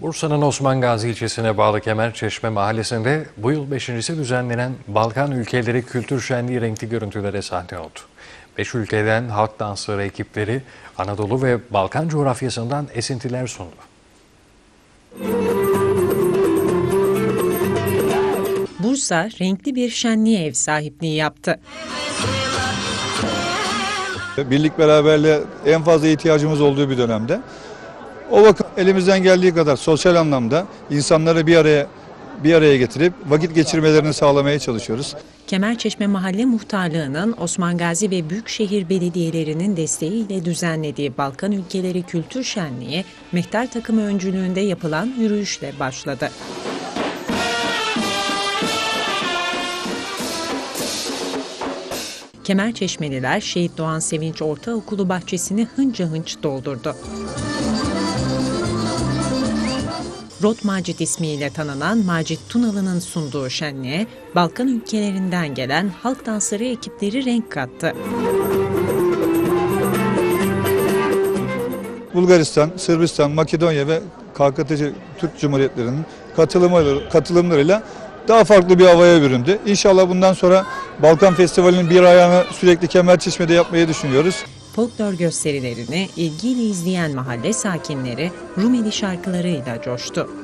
Bursa'nın Osman Gazi ilçesine bağlı Kemerçeşme mahallesinde bu yıl 5.'si düzenlenen Balkan Ülkeleri Kültür Şenliği renkli görüntülere sahne oldu. 5 ülkeden halk dansları ekipleri Anadolu ve Balkan coğrafyasından esintiler sundu. Bursa renkli bir şenliğe ev sahipliği yaptı. Birlik beraberliğe en fazla ihtiyacımız olduğu bir dönemde. O bakım elimizden geldiği kadar sosyal anlamda insanları bir araya getirip vakit geçirmelerini sağlamaya çalışıyoruz. Kemerçeşme Mahalle Muhtarlığı'nın Osman Gazi ve Büyükşehir Belediyelerinin desteğiyle düzenlediği Balkan Ülkeleri Kültür Şenliği, mehter takımı öncülüğünde yapılan yürüyüşle başladı. Kemerçeşmeliler Şehit Doğan Sevinç Ortaokulu bahçesini hınca hınç doldurdu. Rot Macit ismiyle tanınan Macit Tunalı'nın sunduğu şenliğe Balkan ülkelerinden gelen halk dansları ekipleri renk kattı. Bulgaristan, Sırbistan, Makedonya ve KKTC Türk Cumhuriyetlerinin katılımlarıyla daha farklı bir havaya büründü. İnşallah bundan sonra Balkan Festivali'nin bir ayağını sürekli Kemerçeşme'de yapmayı düşünüyoruz. Folklor gösterilerini ilgiyle izleyen mahalle sakinleri Rumeli şarkılarıyla coştu.